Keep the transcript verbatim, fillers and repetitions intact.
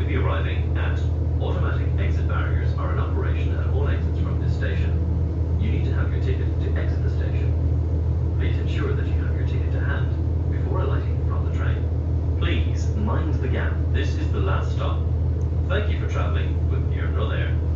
will be arriving at automatic exit barriers are in operation at all exits from this station. You need to have your ticket to exit the station. Please ensure that you have your ticket to hand before alighting from the train. Please mind the gap. This is the last stop. Thank you for travelling with Near Nor There.